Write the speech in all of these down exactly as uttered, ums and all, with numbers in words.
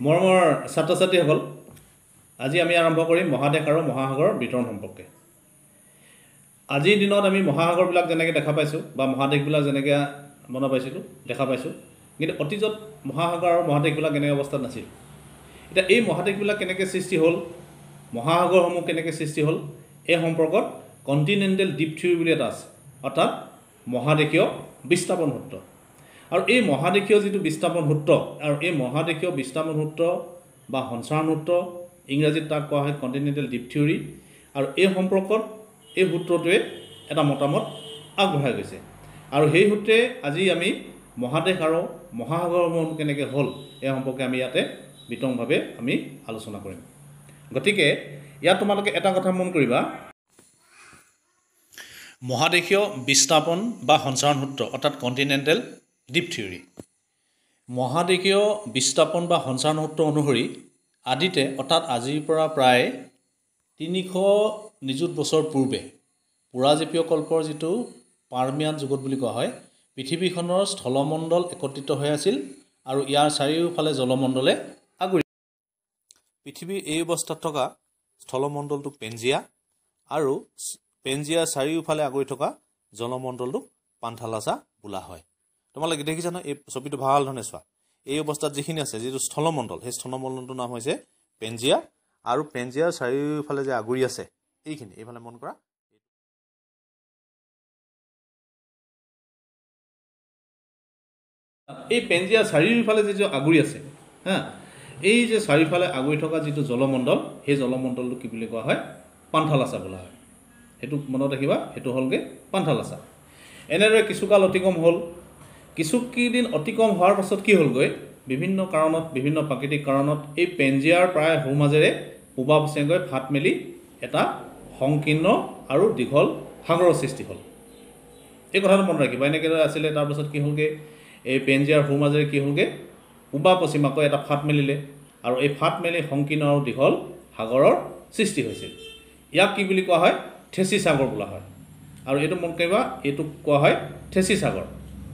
মৰমৰ ছাত্ৰ ছাত্ৰীসকল আজি আমি আৰম্ভ কৰিম মহাদেশ আৰু মহাসাগৰৰ বিতৰণ সম্পৰ্কে আজিৰ দিনত আমি মহাসাগৰবিলাক যেনেকৈ দেখা পাইছোঁ বা মহাদেশবিলাক যেনেকৈ মনত পাইছিলোঁ দেখা পাইছোঁ কিন্তু অতীজত মহাসাগৰ আৰু মহাদেশবিলাক এনে অৱস্থাত নাছিল এতিয়া এই মহাদেশবিলাক কেনেকৈ সৃষ্টি হ'ল মহাসাগৰসমূহ কেনেকৈ সৃষ্টি হ'ল এই সম্পৰ্কত কণ্টিনেণ্টেল ডিপ থিয়ৰী বুলি এটা আছে অৰ্থাৎ মহাদেশীয় বিস্তাপন সূত্ৰ আৰু এই মহাদেশীয় যিটো বিস্তাপন সূত্ৰ আৰু এই মহাদেশীয় বিস্তাপন সূত্ৰ বা সঞ্চাৰণ সূত্ৰ ইংৰাজীত তাক কোৱা হয় কণ্টিনেণ্টেল ডিপ থিয়ৰী আৰু এই সম্পৰ্কত এই সূত্ৰটোৱে এটা মতামত আগবঢ়াই গৈছে আৰু সেই সূত্ৰে আজি আমি মহাদেশ আৰু মহাসাগৰসমূহ কেনেকৈ হ'ল এই সম্পৰ্কে আমি ইয়াতে বিতংভাৱে আমি আলোচনা কৰিম গতিকে ইয়াত তোমালোকে এটা কথা মন কৰিবা মহাদেশীয় বিস্তাপন বা সঞ্চাৰণ সূত্ৰ অৰ্থাৎ কণ্টিনেণ্টেল ডিপ থিয়ৰী মহাদেশীয় বিস্তাপন বা সঞ্চাৰণ সূত্ৰ অনুসৰি আদিতে অৰ্থাৎ আজিৰ পৰা প্ৰায় তিনিশ নিযুত বছৰ পূৰ্বে পুৰাজীৱীয় কল্পৰ যিটো পাৰ্মিয়ান যুগত বুলি কোৱা হয় পৃথিৱীখনৰ স্থলমণ্ডল একত্ৰিত হৈ আছিল আৰু ইয়াৰ চাৰিওফালে জলমণ্ডলে আগুৰি পৃথিৱীৰ এই অৱস্থাত থকা স্থলমণ্ডলটোক পেনজিয়া আৰু পেনজিয়াৰ চাৰিওফালে আগুৰি থকা জলমণ্ডলটোক পান্থালাছা বোলা হয় তোমালোকে দেখিছা ন এই ছবিটো ভাল ধৰণে চোৱা এই অৱস্থাত যিখিনি আছে যিটো স্থলমণ্ডল সেই স্থলমণ্ডলটোৰ নাম হৈছে পেনজিয়া আৰু পেনজিয়াৰ চাৰিওফালে যে আগুৰি আছে এইখিনি এইফালে মন কৰা এই পেনজিয়াৰ চাৰিওফালে যিটো আগুৰি আছে হা এই যে চাৰিওফালে আগুৰি থকা যিটো জলমণ্ডল সেই জলমণ্ডলটো কি বুলি কোৱা হয় পান্থালাছা বোলা হয় সেইটো মনত ৰাখিবা সেইটো হ'লগৈ পান্থালাছা এনেদৰে কিছুকাল অতিক্ৰম হ'ল কিছুকেইদিন অতিক্ৰম হোৱাৰ পাছত কি হ'লগৈ বিভিন্ন কাৰণত বিভিন্ন প্ৰাকৃতিক কাৰণত এই পেনজিয়াৰ প্ৰায় সোঁ মাজেৰে পূবা পশ্চিমে ফাট মেলি এটা সংকীৰ্ণ আৰু দীঘল সাগৰৰ সৃষ্টি হ'ল এই কথাটো মনত ৰাখিবা এনেকৈ আছিলে তাৰপাছত কি হ'লগৈ এই পেনজিয়াৰ সোঁ মাজেৰে কি হ'লগৈ পূবা পশ্চিমাকৈ এটা ফাট মেলিলে আৰু এই ফাট মেলি সংকীৰ্ণ আৰু দীঘল সাগৰৰ সৃষ্টি হৈছিল ইয়াক কি বুলি কোৱা হয় থেচি সাগৰ বোলা হয় আৰু এইটো মনত ৰাখিবা এইটোক কোৱা হয় থেচি সাগৰ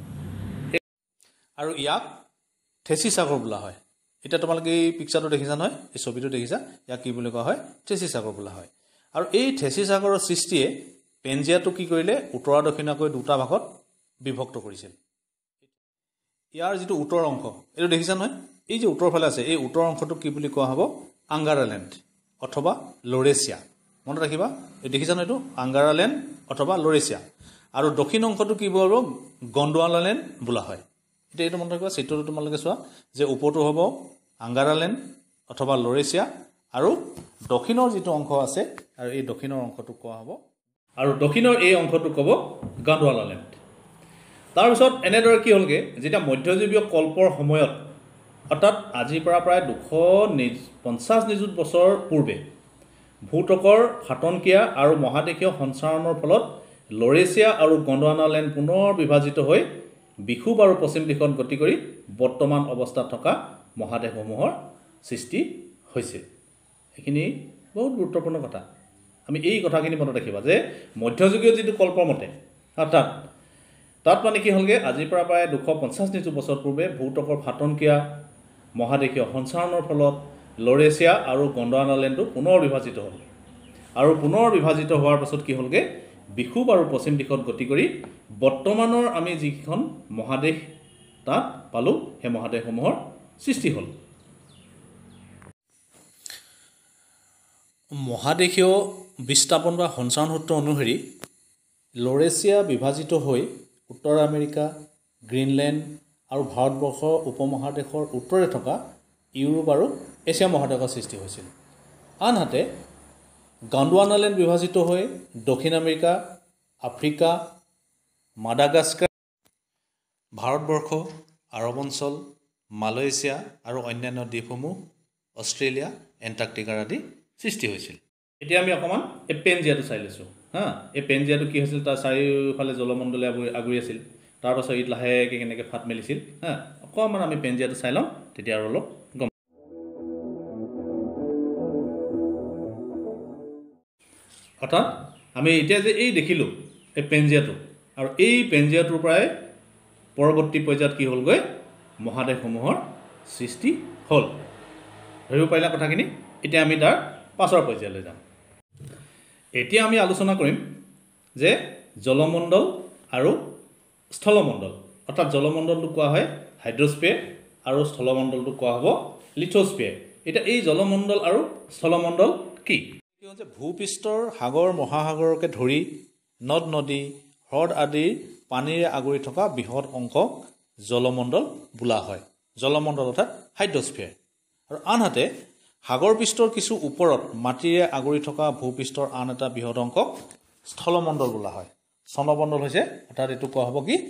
আৰু ইয়াক থেচি সাগৰ বোলা হয় এতিয়া তোমালোকে এই পিকচাৰটো দেখিছা নহয় এই ছবিটো দেখিছা ইয়াক কি বুলি কোৱা হয় থেচি সাগৰ বোলা হয় আৰু এই থেচি সাগৰৰ সৃষ্টিয়ে পেনজিয়াটো কি কৰিলে উত্তৰ দক্ষিণাকৈ দুটা ভাগত বিভক্ত কৰিছিল ইয়াৰ যিটো উত্তৰ অংশ এইটো দেখিছা নহয় এই যে উত্তৰ ফালে আছে এই উত্তৰ অংশটোক কি বুলি কোৱা হ'ব আংগাৰালেণ্ড অথবা লৰেছিয়া মনত ৰাখিবা এই দেখিছা নহয় এইটো আংগাৰালেণ্ড অথবা লৰেছিয়া আৰু দক্ষিণ অংশটো কি হ'ব গণ্ডৱানালেণ্ড বোলা হয় এতিয়া এইটো মনত ৰাখিবা চিত্ৰটো তোমালোকে চোৱা যে ওপৰটো হ'ব আংগাৰালেণ্ড অথবা লৰেছিয়া আৰু দক্ষিণৰ যিটো অংশ আছে আৰু এই দক্ষিণৰ অংশটোক কোৱা হ'ব আৰু দক্ষিণৰ এই অংশটোক ক'ব গণ্ডৱানালেণ্ড তাৰপিছত এনেদৰে কি হ'লগৈ যেতিয়া মধ্যযুগীয় কল্পৰ সময়ত অৰ্থাৎ আজিৰ পৰা প্ৰায় দুশ পঞ্চাছ নিযুত বছৰ পূৰ্বে ভূতকৰ ফাটনক্ৰিয়া আৰু মহাদেশীয় সঞ্চাৰণৰ ফলত লৰেছিয়া আৰু গণ্ডৱানালেণ্ড পুনৰ বিভাজিত হৈ বিষুৱ আৰু পশ্চিম দিশত গতি কৰি বৰ্তমান অৱস্থাত থকা মহাদেশসমূহৰ সৃষ্টি হৈছিল এইখিনি বহুত গুৰুত্বপূৰ্ণ কথা আমি এই কথাখিনি মনত ৰাখিবা যে মধ্যযুগীয় যিটো কল্পৰ মতে অৰ্থাৎ তাত মানে কি হ'লগৈ আজিৰ পৰা প্ৰায় দুশ পঞ্চাছ নিযুত বছৰ পূৰ্বে ভূতকৰ ফাটনক্ৰিয়া মহাদেশীয় সঞ্চাৰণৰ ফলত লৰেছিয়া আৰু গণ্ডৱানালেণ্ডটো পুনৰ বিভাজিত হ'ল আৰু পুনৰ বিভাজিত হোৱাৰ পাছত কি হ'লগৈ বিষুৱ আৰু পশ্চিম দিশত গতি কৰি বৰ্তমানৰ আমি যিখন মহাদেশ তাত পালোঁ সেই মহাদেশসমূহৰ সৃষ্টি হ'ল মহাদেশীয় বিস্তাপন বা সঞ্চাৰণ সূত্ৰ অনুসৰি লৰেছিয়া বিভাজিত হৈ উত্তৰ আমেৰিকা গ্ৰীণলেণ্ড আৰু ভাৰতবৰ্ষৰ উপমহাদেশৰ উত্তৰে থকা ইউৰোপ আৰু এছিয়া মহাদেশৰ সৃষ্টি হৈছিল আনহাতে গণ্ডৱানালেণ্ড বিভাজিত হৈ দক্ষিণ America Africa Madagascar Bharatvarsha Arab অঞ্চল মালয়েছিয়া আৰু অন্যান্য দ্বীপসমূহ অষ্ট্ৰেলিয়া এণ্টাৰ্কটিকাৰ আদি সৃষ্টি হৈছিল এতিয়া আমি অকণমান এই পেনজিয়াটো চাই লৈছোঁ হা এই পেনজিয়াটো কি হৈছিল তাৰ চাৰিওফালে জলমণ্ডলে আগুৰি আছিল তাৰপাছত ই লাহেকৈ কেনেকৈ ফাট মেলিছিল হা অকণমান আমি পেনজিয়াটো চাই লওঁ তেতিয়া আৰু অলপ গম অৰ্থাৎ আমি এতিয়া যে এই দেখিলোঁ এই পেনজিয়াটো আৰু এই পেনজিয়াটোৰ পৰাই পৰৱৰ্তী পৰ্যায়ত কি হ'লগৈ মহাদেশসমূহৰ সৃষ্টি হ'ল ধৰিব পাৰিলা কথাখিনি এতিয়া আমি তাৰ পাছৰ পৰ্যায়লৈ যাম এতিয়া আমি আলোচনা কৰিম যে জলমণ্ডল আৰু স্থলমণ্ডল অৰ্থাৎ জলমণ্ডলটো কোৱা হয় হাইড্ৰস্ফিয়াৰ আৰু স্থলমণ্ডলটো কোৱা হ'ব লিথোস্ফিয়াৰ এটা এই জলমণ্ডল আৰু স্থলমণ্ডল কি কি হৈছে ভূপৃষ্ঠৰ সাগৰ মহাসাগৰকে ধৰি নদ নদী হ্ৰদ আদিৰ পানীৰে আগুৰি থকা বৃহৎ অংশক জলমণ্ডল বোলা হয় জলমণ্ডল অৰ্থাৎ হাইড্ৰস্ফিয়াৰ আৰু আনহাতে সাগৰ পৃষ্ঠৰ কিছু ওপৰত মাটিৰে আগুৰি থকা ভূপৃষ্ঠৰ আন এটা বৃহৎ অংশক স্থলমণ্ডল বোলা হয় স্থলমণ্ডল হৈছে অৰ্থাৎ এইটো কোৱা হ'ব কি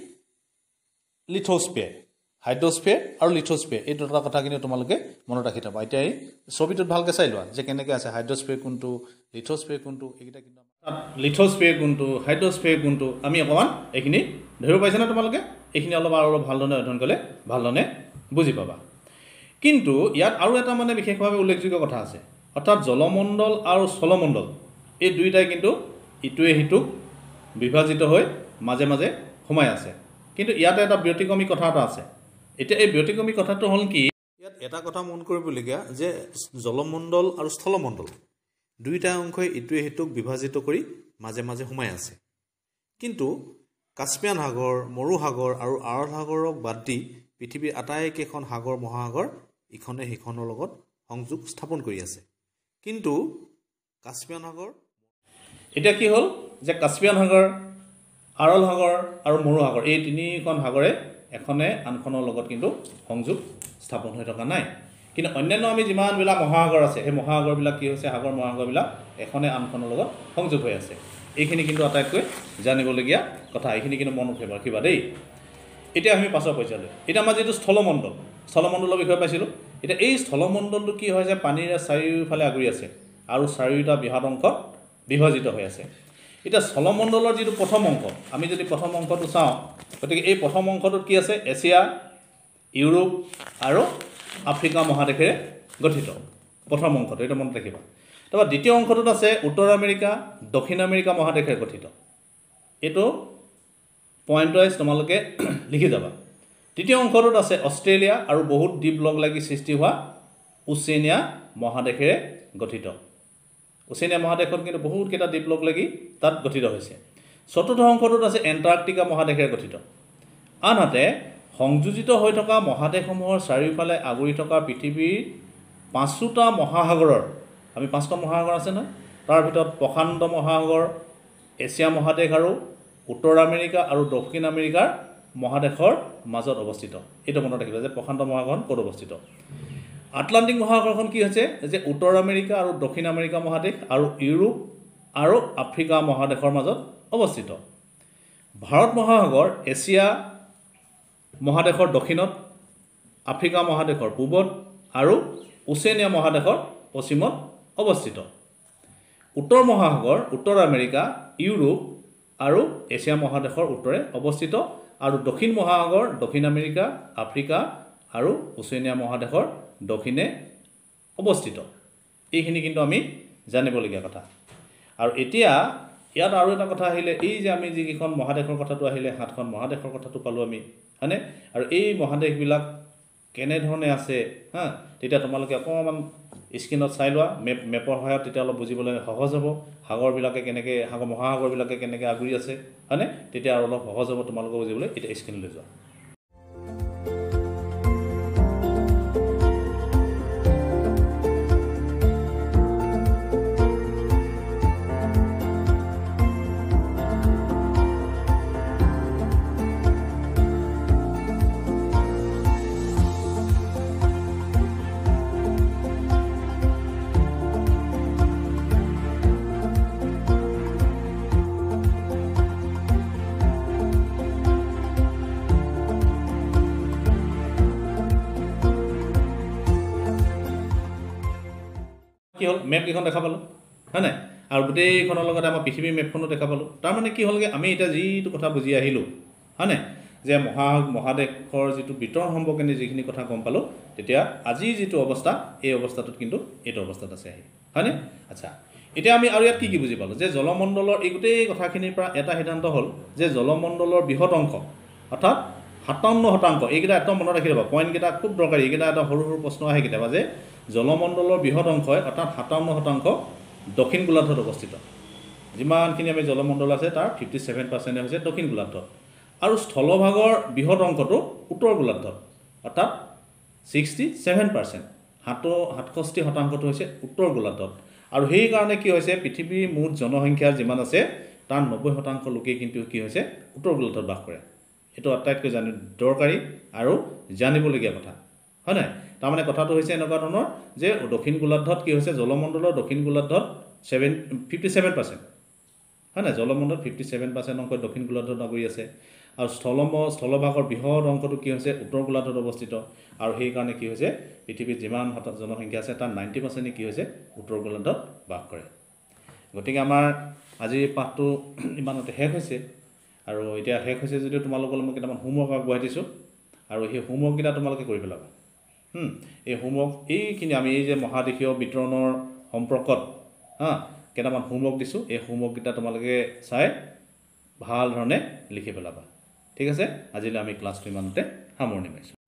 লিথোস্ফিয়াৰ হাইড্ৰস্ফিয়াৰ আৰু লিথোস্ফিয়াৰ এই দুটা কথা কিন্তু তোমালোকে মনত ৰাখি থবা এতিয়া এই ছবিটোত ভালকৈ চাই লোৱা যে কেনেকৈ আছে হাইড্ৰস্ফিয়াৰ কোনটো লিথোস্ফিয়াৰ কোনটো এইকেইটা কিন্তু লিথোস্ফিয়াৰ কোনটো হাইড্ৰস্ফিয়াৰ কোনটো আমি অকণমান এইখিনি ধৰিব পাৰিছানে তোমালোকে এইখিনি অলপ আৰু অলপ ভালধৰণে অধ্যয়ন কৰিলে ভালধৰণে বুজি পাবা কিন্তু ইয়াত আৰু এটা মানে বিশেষভাৱে উল্লেখযোগ্য কথা আছে অৰ্থাৎ জলমণ্ডল আৰু স্থলমণ্ডল এই দুইটাই কিন্তু ইটোৱে সিটোক বিভাজিত হৈ মাজে মাজে সোমাই আছে কিন্তু ইয়াতে এটা ব্যতিক্ৰমী কথা এটা আছে এতিয়া এই ব্যতিক্ৰমী কথাটো হ'ল কি ইয়াত এটা কথা মন কৰিবলগীয়া যে জলমণ্ডল আৰু স্থলমণ্ডল দুইটা অংশই ইটোৱে সিটোক বিভাজিত কৰি মাজে মাজে সোমাই আছে কিন্তু কাস্পিয়ান সাগৰ মৰু সাগৰ আৰু আৰল সাগৰক বাদ দি পৃথিৱীৰ আটাইকেইখন সাগৰ মহাসাগৰ ইখনে সিখনৰ লগত সংযোগ স্থাপন কৰি আছে কিন্তু কাস্পিয়ান সাগৰ এটা কি হ'ল যে কাস্পিয়ান সাগৰ আৰল সাগৰ আৰু মৰু সাগৰ এই তিনিখন সাগৰে এখনে আনখনৰ লগত কিন্তু সংযোগ স্থাপন হৈ থকা নাই কিন্তু অন্যান্য আমি যিমানবিলাক মহাসাগৰ আছে সেই মহাসাগৰবিলাক কি হৈছে সাগৰ মহাসাগৰবিলাক এখনে আনখনৰ লগত সংযোগ হৈ আছে এইখিনি কিন্তু আটাইতকৈ জানিবলগীয়া কথা এইখিনি কিন্তু মনত ৰাখিবা দেই এতিয়া আমি পাছৰ পৰ্যায়লৈ এতিয়া আমাৰ যিটো স্থলমণ্ডল স্থলমণ্ডলৰ বিষয়ে পাইছিলোঁ এতিয়া এই স্থলমণ্ডলটো কি হয় যে পানীৰে চাৰিওফালে আগুৰি আছে আৰু চাৰিওটা বৃহৎ অংশত বিভাজিত হৈ আছে এতিয়া স্থলমণ্ডলৰ যিটো প্ৰথম অংশ আমি যদি প্ৰথম অংশটো চাওঁ গতিকে এই প্ৰথম অংশটোত কি আছে এছিয়া ইউৰোপ আৰু আফ্ৰিকা মহাদেশেৰে গঠিত প্ৰথম অংশটো এটা মনত ৰাখিবা তাৰপৰা দ্বিতীয় অংশটোত আছে উত্তৰ আমেৰিকা দক্ষিণ আমেৰিকা মহাদেশেৰে গঠিত এইটো পইণ্ট ৱাইজ তোমালোকে লিখি যাবা তৃতীয় অংশটোত আছে অষ্ট্ৰেলিয়া আৰু বহুত দ্বীপ লগ লাগি সৃষ্টি হোৱা ওচেনিয়া মহাদেশেৰে গঠিত ওচেনিয়া মহাদেশত কিন্তু বহুতকেইটা দ্বীপ লগ লাগি তাত গঠিত হৈছে চতুৰ্থ অংশটোত আছে এণ্টাৰ্কটিকা মহাদেশেৰে গঠিত আনহাতে সংযোজিত হৈ থকা মহাদেশসমূহৰ চাৰিওফালে আগুৰি থকা পৃথিৱীৰ পাঁচোটা মহাসাগৰৰ আমি পাঁচটা মহাসাগৰ আছে নহয় তাৰ ভিতৰত প্ৰশান্ত মহাসাগৰ এছিয়া মহাদেশ আৰু উত্তৰ আমেৰিকা আৰু দক্ষিণ আমেৰিকাৰ মহাদেশৰ মাজত অৱস্থিত এইটো মনত ৰাখিবা যে প্ৰশান্ত মহাসাগৰ ক'ত অৱস্থিত আটলাণ্টিক মহাসাগৰখন কি হৈছে যে উত্তৰ আমেৰিকা আৰু দক্ষিণ আমেৰিকা মহাদেশ আৰু ইউৰোপ আৰু আফ্ৰিকা মহাদেশৰ মাজত অৱস্থিত ভাৰত মহাসাগৰ এছিয়া মহাদেশৰ দক্ষিণত আফ্ৰিকা মহাদেশৰ পূবত আৰু ওচেনিয়া মহাদেশৰ পশ্চিমত অৱস্থিত উত্তৰ মহাসাগৰ উত্তৰ আমেৰিকা ইউৰোপ আৰু এছিয়া মহাদেশৰ উত্তৰে অৱস্থিত আৰু দক্ষিণ মহাসাগৰ দক্ষিণ আমেৰিকা আফ্ৰিকা আৰু ওচেনিয়া মহাদেশৰ দক্ষিণে অৱস্থিত এইখিনি কিন্তু আমি জানিবলগীয়া কথা আৰু এতিয়া ইয়াত আৰু এটা কথা আহিলে এই যে আমি যিকেইখন মহাদেশৰ কথাটো আহিলে সাতখন মহাদেশৰ কথাটো পালোঁ আমি হয়নে আৰু এই মহাদেশবিলাক কেনেধৰণে আছে হা তেতিয়া তোমালোকে অকণমান স্ক্ৰীনত চাই লোৱা মেপ মেপৰ সহায়ত তেতিয়া অলপ বুজিবলৈ সহজ হ'ব সাগৰবিলাকে কেনেকৈ সাগৰ মহাসাগৰবিলাকে কেনেকৈ আগুৰি আছে হয়নে তেতিয়া আৰু অলপ সহজ হ'ব তোমালোকে বুজিবলৈ এতিয়া স্ক্ৰীনলৈ যোৱা কি হ'ল মেপ কেইখন দেখা পালোঁ হয় নাই আৰু গোটেইখনৰ লগতে আমাৰ পৃথিৱীৰ মেপখনো দেখা পালোঁ তাৰমানে কি হ'লগৈ আমি এতিয়া যিটো কথা বুজি আহিলোঁ হয় নাই যে মহা মহাদেশৰ যিটো বিতৰণ সম্পৰ্কে যিখিনি কথা গম পালোঁ তেতিয়া আজিৰ যিটো অৱস্থা এই অৱস্থাটোত কিন্তু এইটো অৱস্থাত আছে আহি হয়নে আচ্ছা এতিয়া আমি আৰু ইয়াত কি কি বুজি পালোঁ যে জলমণ্ডলৰ এই গোটেই কথাখিনিৰ পৰা এটা সিদ্ধান্ত হ'ল যে জলমণ্ডলৰ বৃহৎ অংশ অৰ্থাৎ সাতাৱন্ন শতাংশ এইকেইটা একদম মনত ৰাখি ল'বা পইণ্টকেইটা খুব দৰকাৰী এইকেইটা এটা সৰু সৰু প্ৰশ্ন আহে কেতিয়াবা যে জলমণ্ডলৰ বৃহৎ অংশই অৰ্থাৎ সাতাৱন্ন শতাংশ দক্ষিণ গোলাৰ্ধত অৱস্থিত যিমানখিনি আমি জলমণ্ডল আছে তাৰ ফিফটি ছেভেন পাৰ্চেণ্ট হৈছে দক্ষিণ গোলাৰ্ধত আৰু স্থলভাগৰ বৃহৎ অংশটো উত্তৰ গোলাৰ্ধত অৰ্থাৎ ছিক্সটি ছেভেন পাৰ্চেণ্ট সাতষষ্ঠি শতাংশটো হৈছে উত্তৰ গোলাৰ্ধত আৰু সেইকাৰণে কি হৈছে পৃথিৱীৰ মুঠ জনসংখ্যা যিমান আছে তাৰ নব্বৈ শতাংশ লোকেই কিন্তু কি হৈছে উত্তৰ গোলাৰ্ধত বাস কৰে এইটো আটাইতকৈ জানি দৰকাৰী আৰু জানিবলগীয়া কথা হয় নাই তাৰমানে কথাটো হৈছে এনেকুৱা ধৰণৰ যে দক্ষিণ গোলাৰ্ধত কি হৈছে জলমণ্ডলৰ দক্ষিণ গোলাৰ্ধত ছেভেন ফিফটি ছেভেন পাৰ্চেণ্ট হয় নাই জলমণ্ডলত ফিফটি ছেভেন পাৰ্চেণ্ট অংশ দক্ষিণ গোলাৰ্ধত নগৰী আছে আৰু স্থলম স্থলভাগৰ বৃহৎ অংশটো কি হৈছে উত্তৰ গোলাৰ্ধত অৱস্থিত আৰু সেইকাৰণে কি হৈছে পৃথিৱীত যিমান জনসংখ্যা আছে তাৰ নাইণ্টি পাৰ্চেণ্টে কি হৈছে উত্তৰ গোলাৰ্ধত বাস কৰে গতিকে আমাৰ আজিৰ পাঠটো ইমানতে শেষ হৈছে আৰু এতিয়া শেষ হৈছে যদিও তোমালোকৰ মই কেইটামান হোমৱৰ্ক আগবঢ়াই দিছোঁ আৰু সেই হোমৱৰ্ককেইটা তোমালোকে কৰি পেলাবা এই হোমৱৰ্ক এইখিনি আমি এই যে মহাদেশীয় বিতৰণৰ সম্পৰ্কত হা কেইটামান হোমৱৰ্ক দিছোঁ এই হোমৱৰ্ককেইটা তোমালোকে চাই ভাল ধৰণে লিখি পেলাবা ঠিক আছে আজিলৈ আমি ক্লাছটো ইমানতে সামৰণি মাৰিছোঁ